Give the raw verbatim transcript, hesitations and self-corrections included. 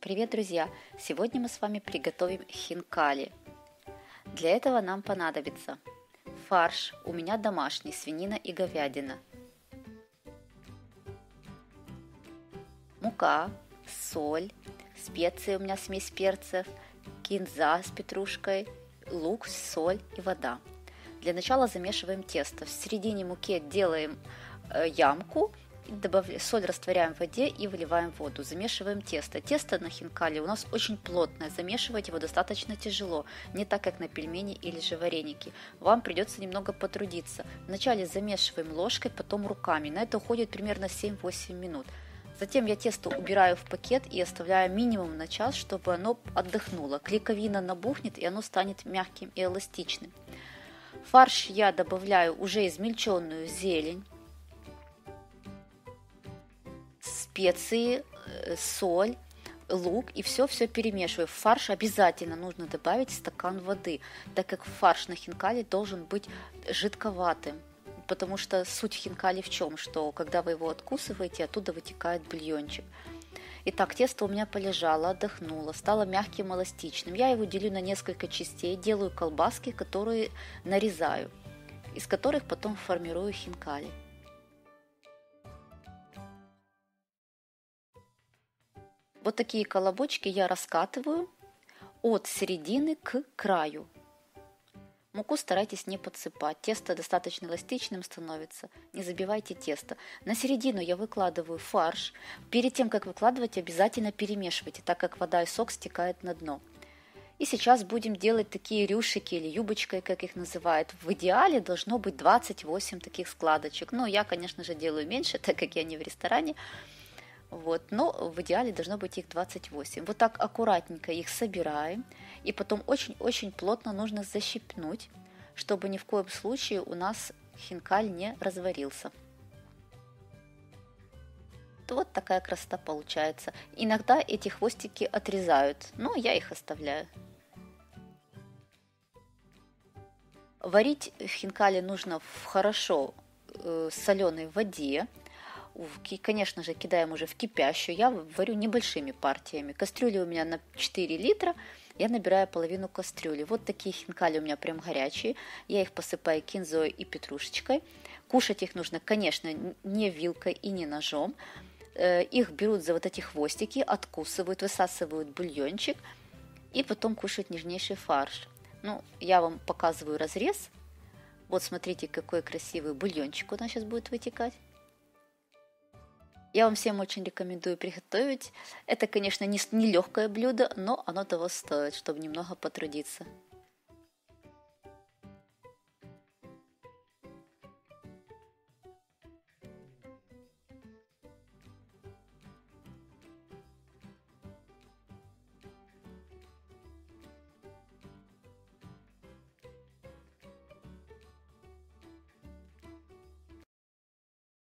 Привет, друзья! Сегодня мы с вами приготовим хинкали. Для этого нам понадобится фарш, у меня домашний, свинина и говядина, мука, соль, специи, у меня смесь перцев, кинза с петрушкой, лук, соль и вода. Для начала замешиваем тесто. В середине муки делаем ямку, добавляем, соль растворяем в воде и выливаем воду. Замешиваем тесто. Тесто на хинкали у нас очень плотное. Замешивать его достаточно тяжело. Не так, как на пельмени или же вареники. Вам придется немного потрудиться. Вначале замешиваем ложкой, потом руками. На это уходит примерно семь-восемь минут. Затем я тесто убираю в пакет и оставляю минимум на час, чтобы оно отдохнуло. Клейковина набухнет и оно станет мягким и эластичным. В фарш я добавляю уже измельченную зелень, специи, соль, лук и все-все перемешиваю. В фарш обязательно нужно добавить стакан воды, так как фарш на хинкали должен быть жидковатым. Потому что суть хинкали в чем? Что когда вы его откусываете, оттуда вытекает бульончик. Итак, тесто у меня полежало, отдохнуло, стало мягким, эластичным. Я его делю на несколько частей, делаю колбаски, которые нарезаю, из которых потом формирую хинкали. Вот такие колобочки я раскатываю от середины к краю. Муку старайтесь не подсыпать, тесто достаточно эластичным становится, не забивайте тесто. На середину я выкладываю фарш. Перед тем, как выкладывать, обязательно перемешивайте, так как вода и сок стекают на дно. И сейчас будем делать такие рюшики или юбочкой, как их называют. В идеале должно быть двадцать восемь таких складочек. Но я, конечно же, делаю меньше, так как я не в ресторане. Вот, но в идеале должно быть их двадцать восемь. Вот так аккуратненько их собираем. И потом очень-очень плотно нужно защипнуть, чтобы ни в коем случае у нас хинкаль не разварился. Вот такая красота получается. Иногда эти хвостики отрезают, но я их оставляю. Варить хинкали нужно в хорошо э, соленой воде. Конечно же, кидаем уже в кипящую. Я варю небольшими партиями. Кастрюля у меня на четыре литра. Я набираю половину кастрюли. Вот такие хинкали у меня прям горячие. Я их посыпаю кинзой и петрушечкой. Кушать их нужно, конечно, не вилкой и не ножом. Их берут за вот эти хвостики, откусывают, высасывают бульончик и потом кушают нежнейший фарш. Ну, я вам показываю разрез. Вот смотрите, какой красивый бульончик у нас сейчас будет вытекать. Я вам всем очень рекомендую приготовить. Это, конечно, не легкое блюдо, но оно того стоит, чтобы немного потрудиться.